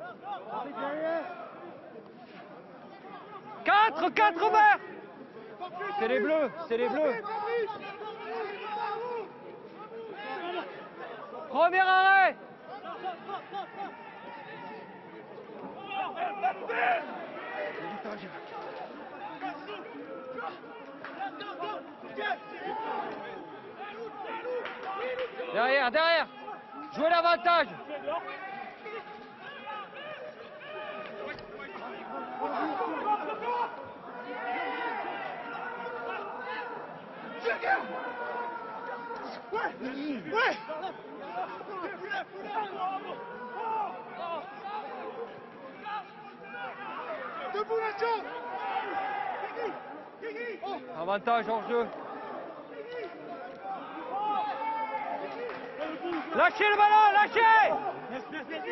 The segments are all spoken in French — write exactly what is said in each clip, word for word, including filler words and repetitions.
Quatre, quatre, Robert. C'est les bleus, c'est les bleus. Premier arrêt. Derrière, derrière. Jouez l'avantage. Ouais, ouais. Debout la jambe. Avantage hors jeu. Lâchez le ballon, lâchez.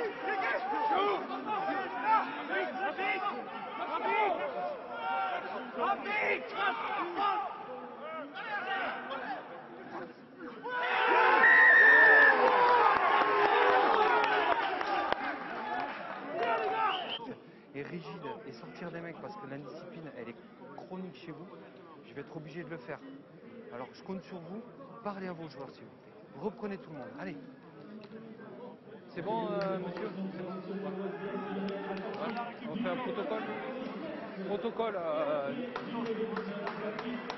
Et rigide et sortir des mecs parce que l'indiscipline elle est chronique chez vous, je vais être obligé de le faire. Alors je compte sur vous, parlez à vos joueurs s'il vous plaît. Reprenez tout le monde, allez. C'est bon euh, monsieur? C'est bon. Ouais. On fait un protocole. Protocole. Euh...